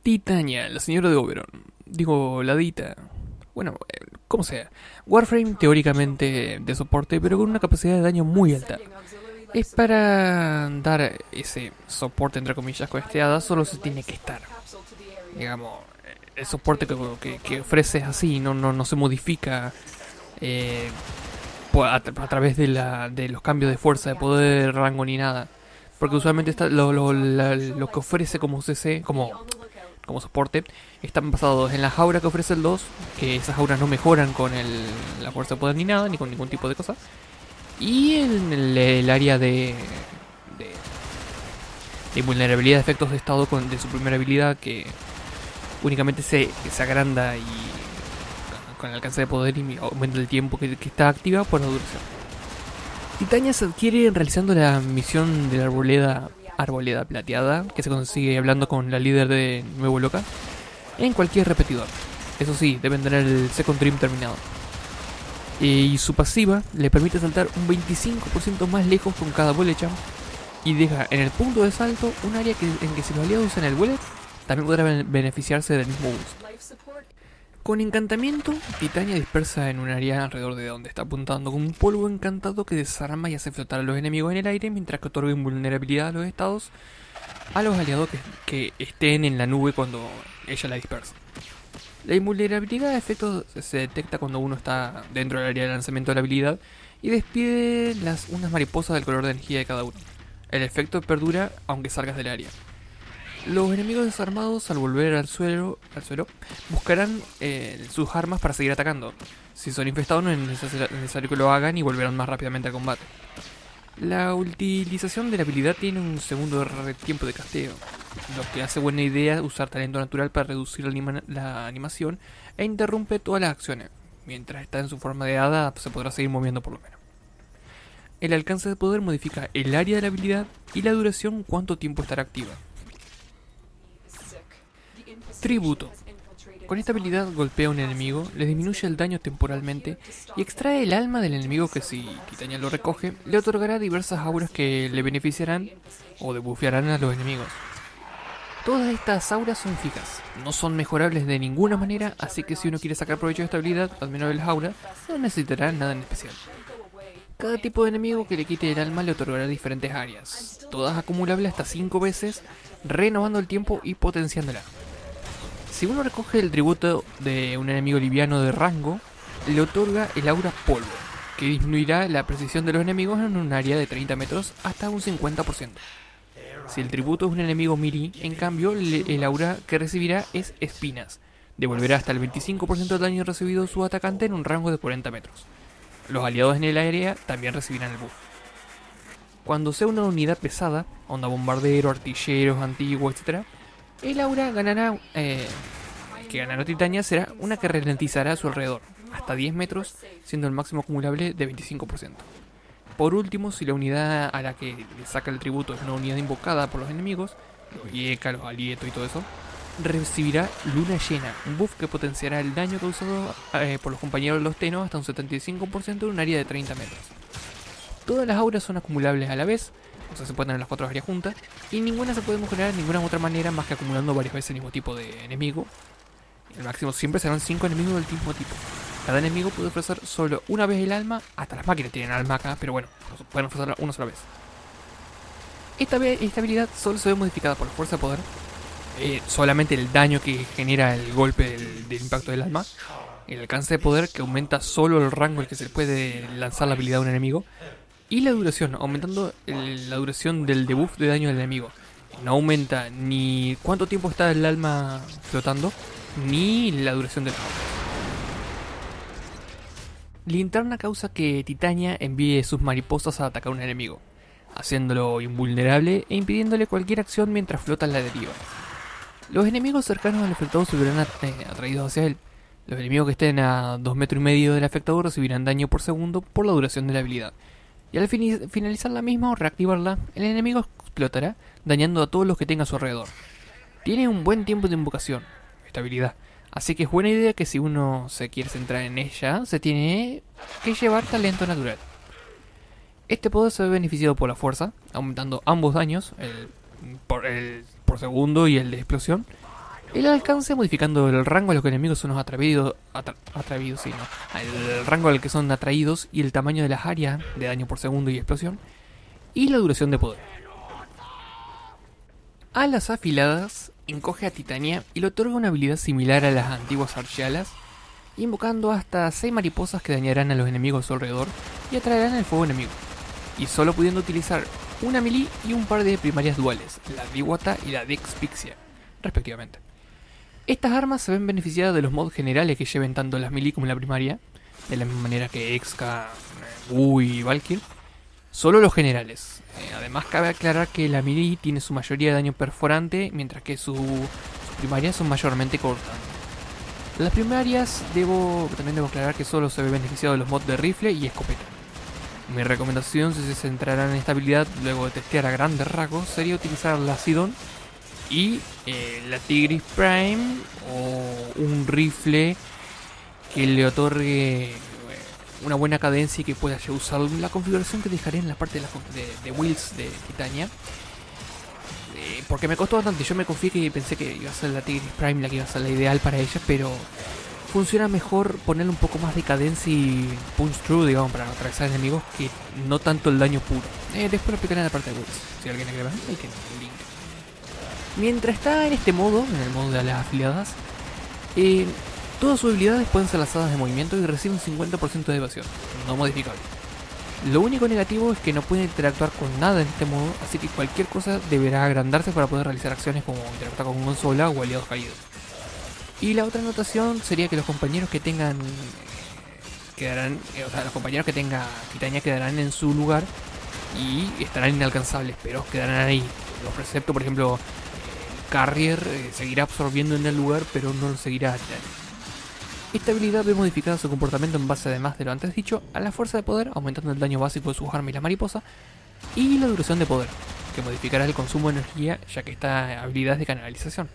Titania, la señora de Oberon. Digo, la Dita. Bueno, como sea. Warframe teóricamente de soporte, pero con una capacidad de daño muy alta. Es para dar ese soporte entre comillas con este hada, solo se tiene que estar. Digamos, el soporte que ofrece es así, no se modifica a través de los cambios de fuerza, de poder, rango ni nada. Porque usualmente está lo que ofrece como CC, como soporte, están basados en la jaula que ofrece el 2, que esas jaulas no mejoran con la fuerza de poder ni nada, ni con ningún tipo de cosa. Y en el área de vulnerabilidad de efectos de estado de su primera habilidad, que únicamente se agranda y con el alcance de poder y aumenta el tiempo que está activa por la duración. Titania se adquiere realizando la misión de la arboleda plateada, que se consigue hablando con la líder de Nuevo Loca, en cualquier repetidor. Eso sí, deben tener el Second Dream terminado. Y su pasiva le permite saltar un 25% más lejos con cada bullet jump, y deja en el punto de salto un área en que si los aliados usan el bullet, también podrá beneficiarse del mismo boost. Con encantamiento, Titania dispersa en un área alrededor de donde está apuntando con un polvo encantado que desarma y hace flotar a los enemigos en el aire, mientras que otorga invulnerabilidad a los estados a los aliados que estén en la nube cuando ella la dispersa. La invulnerabilidad de efectos se detecta cuando uno está dentro del área de lanzamiento de la habilidad y despide unas mariposas del color de energía de cada uno. El efecto perdura aunque salgas del área. Los enemigos desarmados, al volver al suelo buscarán sus armas para seguir atacando. Si son infestados no es necesario que lo hagan y volverán más rápidamente al combate. La utilización de la habilidad tiene un segundo tiempo de casteo, lo que hace buena idea usar talento natural para reducir la animación e interrumpe todas las acciones. Mientras está en su forma de hada se podrá seguir moviendo por lo menos. El alcance de poder modifica el área de la habilidad y la duración, cuánto tiempo estará activa. Tributo. Con esta habilidad golpea a un enemigo, le disminuye el daño temporalmente y extrae el alma del enemigo que, si Titania lo recoge, le otorgará diversas auras que le beneficiarán o debufearán a los enemigos. Todas estas auras son fijas, no son mejorables de ninguna manera, así que si uno quiere sacar provecho de esta habilidad, al menos de las auras, no necesitará nada en especial. Cada tipo de enemigo que le quite el alma le otorgará diferentes áreas, todas acumulables hasta 5 veces, renovando el tiempo y potenciándola. Si uno recoge el tributo de un enemigo liviano de rango, le otorga el aura polvo, que disminuirá la precisión de los enemigos en un área de 30 metros hasta un 50%. Si el tributo es un enemigo melee, en cambio, el aura que recibirá es espinas, devolverá hasta el 25% del daño recibido de su atacante en un rango de 40 metros. Los aliados en el área también recibirán el buff. Cuando sea una unidad pesada, onda bombardero, artilleros, antiguos, etc., el aura que ganará Titania será una que ralentizará a su alrededor, hasta 10 metros, siendo el máximo acumulable de 25%. Por último, si la unidad a la que le saca el tributo es una unidad invocada por los enemigos, los Yeka, los Alieto y todo eso, recibirá Luna Llena, un buff que potenciará el daño causado por los compañeros de los Tenos hasta un 75% en un área de 30 metros. Todas las auras son acumulables a la vez, o sea, se pueden tener las 4 áreas juntas, y ninguna se puede mejorar de ninguna otra manera más que acumulando varias veces el mismo tipo de enemigo. El máximo siempre serán 5 enemigos del mismo tipo. Cada enemigo puede ofrecer solo una vez el alma, hasta las máquinas tienen alma acá, pero bueno, pueden ofrecerla una sola vez. Esta habilidad solo se ve modificada por la fuerza de poder, solamente el daño que genera el golpe del impacto del alma, el alcance de poder que aumenta solo el rango al que se puede lanzar la habilidad a un enemigo, y la duración, aumentando la duración del debuff de daño del enemigo. No aumenta ni cuánto tiempo está el alma flotando, ni la duración del juego. Linterna causa que Titania envíe sus mariposas a atacar a un enemigo, haciéndolo invulnerable e impidiéndole cualquier acción mientras flota en la deriva. Los enemigos cercanos al afectado se verán atraídos hacia él. Los enemigos que estén a 2,5 metros del afectado recibirán daño por segundo por la duración de la habilidad. Y al finalizar la misma o reactivarla, el enemigo explotará, dañando a todos los que tenga a su alrededor. Tiene un buen tiempo de invocación, esta habilidad, así que es buena idea que si uno se quiere centrar en ella, se tiene que llevar talento natural. Este poder se ve beneficiado por la fuerza, aumentando ambos daños, el por segundo y el de explosión, El alcance modificando el rango a los que enemigos son los atrevidos, sí, no. El rango al que son atraídos y el tamaño de las áreas de daño por segundo y explosión. Y la duración de poder. Alas afiladas encoge a Titania y le otorga una habilidad similar a las antiguas archialas, invocando hasta 6 mariposas que dañarán a los enemigos a su alrededor y atraerán el fuego enemigo. Y solo pudiendo utilizar una melee y un par de primarias duales, la Díwata y la Dexpixia, respectivamente. Estas armas se ven beneficiadas de los mods generales que lleven tanto la melee como la primaria, de la misma manera que Exca, Wu y Valkyr, solo los generales. Además cabe aclarar que la melee tiene su mayoría de daño perforante, mientras que sus primarias son mayormente cortantes. Las primarias también debo aclarar que solo se ve beneficiado de los mods de rifle y escopeta. Mi recomendación, si se centrarán en esta habilidad luego de testear a grandes rasgos, sería utilizar la Sidon y la Tigris Prime o un rifle que le otorgue una buena cadencia y que pueda ya usar la configuración que dejaré en la parte de Wheels de Titania. Porque me costó bastante, yo me confié que pensé que iba a ser la Tigris Prime la que iba a ser la ideal para ella, pero funciona mejor ponerle un poco más de cadencia y punch through, digamos, para atravesar enemigos, que no tanto el daño puro. Después lo explicaré en la parte de Wheels, si alguien quiere ver, ahí tiene el link. Mientras está en este modo, en el modo de las afiliadas, todas sus habilidades pueden ser lanzadas de movimiento y reciben un 50% de evasión, no modificable. Lo único negativo es que no puede interactuar con nada en este modo, así que cualquier cosa deberá agrandarse para poder realizar acciones como interactuar con consola o aliados caídos. Y la otra anotación sería que los compañeros que tengan los compañeros que tenga Titania quedarán en su lugar y estarán inalcanzables, pero quedarán ahí. Los preceptos, por ejemplo, Carrier seguirá absorbiendo en el lugar, pero no lo seguirá a Titania. Esta habilidad ve modificada su comportamiento en base, además de lo antes dicho, a la fuerza de poder, aumentando el daño básico de sus armas y la mariposa, y la duración de poder, que modificará el consumo de energía, ya que esta habilidad es de canalización.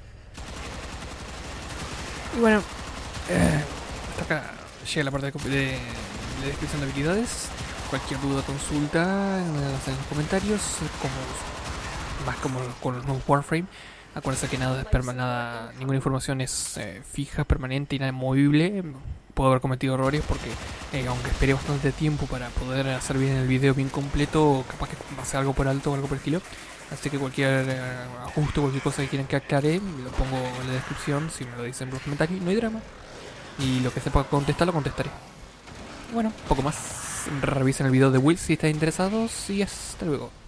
Y bueno, hasta acá llega la parte de descripción de habilidades. Cualquier duda, consulta en los comentarios, más como con los nuevos Warframe. Acuérdense que ninguna información es fija, permanente y nada movible. Puedo haber cometido errores porque aunque esperé bastante tiempo para poder hacer bien el video bien completo, capaz que pase algo por alto o algo por el estilo. Así que cualquier ajuste, cualquier cosa que quieran que aclare, lo pongo en la descripción, si me lo dicen en los comentarios, no hay drama. Y lo que sepa contestar, lo contestaré. Bueno, poco más. Revisen el video de Will si están interesados y hasta luego.